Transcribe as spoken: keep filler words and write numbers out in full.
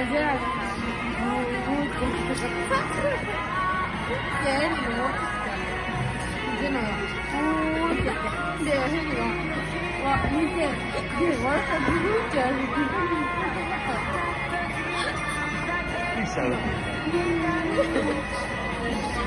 ジェラートさん、もう、もう、ちょっと、さっやるのでね、おーって言って、で、ヘリが、わ、見て、で、わらかブルーってやるって言って、 びっくりしたよ。